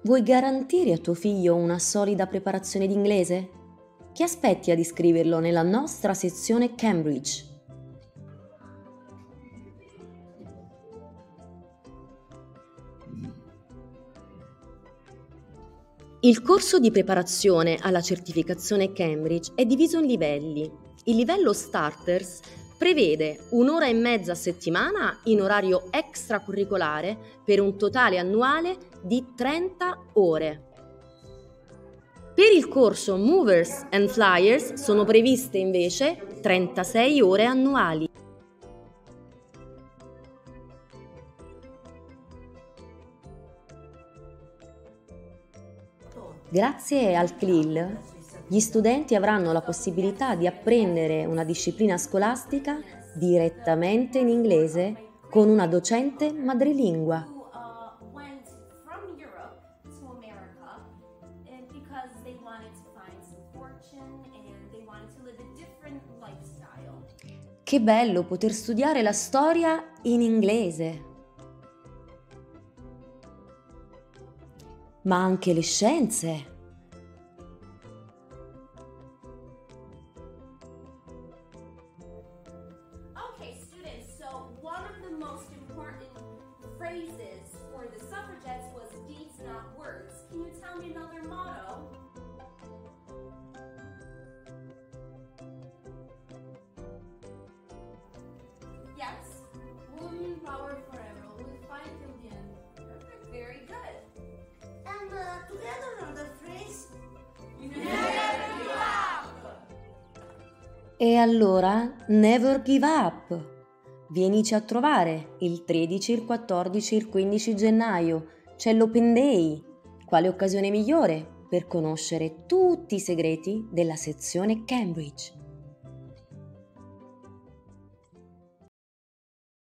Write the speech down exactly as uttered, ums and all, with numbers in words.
Vuoi garantire a tuo figlio una solida preparazione d'inglese? Che aspetti ad iscriverlo nella nostra sezione Cambridge? Il corso di preparazione alla certificazione Cambridge è diviso in livelli. Il livello Starters prevede un'ora e mezza a settimana in orario extracurricolare per un totale annuale di trenta ore. Per il corso Movers and Flyers sono previste invece trentasei ore annuali. Grazie al C L I L, gli studenti avranno la possibilità di apprendere una disciplina scolastica direttamente in inglese con una docente madrelingua. who uh, went from Europe to America and because they wanted to find some fortune and they wanted to live a different lifestyle. Che bello poter studiare la storia in inglese! Ma anche le scienze. Okay, students, so one of the most important phrases for the suffragettes was deeds, not words. Can you tell me another motto? Yes? Women power forever. We'll fight till the end. Perfect, very good. And uh, together on the phrase, E allora, never give up! Vienici a trovare il tredici, il quattordici, il quindici gennaio. C'è l'Open Day. Quale occasione migliore per conoscere tutti i segreti della sezione Cambridge?